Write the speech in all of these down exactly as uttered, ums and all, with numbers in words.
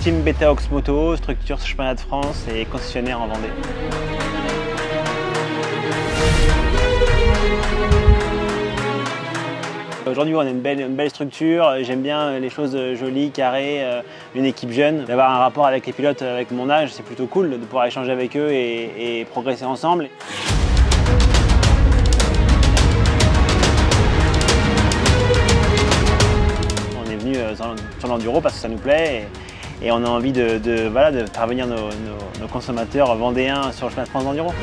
Team Beta Oxmoto, structure championnat de France et concessionnaire en Vendée. Aujourd'hui, on a une belle, une belle structure, j'aime bien les choses jolies, carrées, une équipe jeune. D'avoir un rapport avec les pilotes avec mon âge, c'est plutôt cool de pouvoir échanger avec eux et, et progresser ensemble. On est venu sur l'enduro parce que ça nous plaît et, et on a envie de, de, voilà, de faire venir nos, nos, nos consommateurs vendéens sur le chemin de France d'enduro.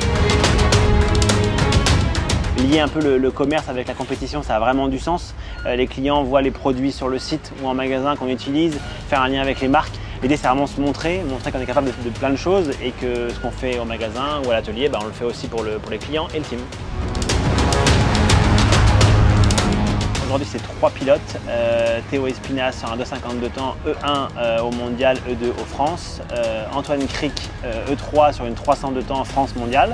Lier un peu le, le commerce avec la compétition, ça a vraiment du sens. Euh, les clients voient les produits sur le site ou en magasin qu'on utilise, faire un lien avec les marques. L'idée, c'est vraiment se montrer, montrer qu'on est capable de, de plein de choses et que ce qu'on fait au magasin ou à l'atelier, bah, on le fait aussi pour, le, pour les clients et le team. Aujourd'hui, c'est trois pilotes. Euh, Théo Espinas sur un deux cinquante-deux temps, E un euh, au mondial, E deux au France. Euh, Antoine Cric, euh, E trois sur une trois cent deux temps France mondiale.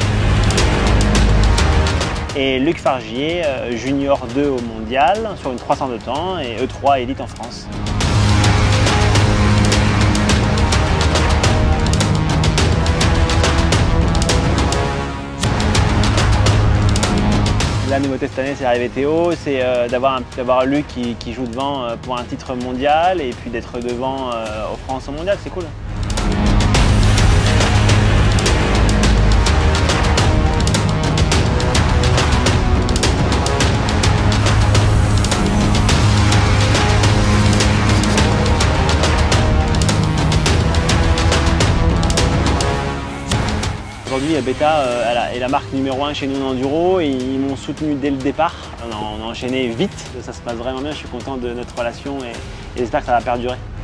Et Luc Fargier, euh, junior deux au mondial, sur une trois cent deux temps et E trois élite en France. La nouveauté cette année, c'est l'arrivée Théo, c'est euh, d'avoir Luc qui, qui joue devant euh, pour un titre mondial et puis d'être devant euh, au France au mondial, c'est cool. Aujourd'hui, Beta euh, est la marque numéro un chez nous en enduro et ils m'ont soutenu dès le départ. On a, on a enchaîné vite, ça se passe vraiment bien, je suis content de notre relation et, et j'espère que ça va perdurer.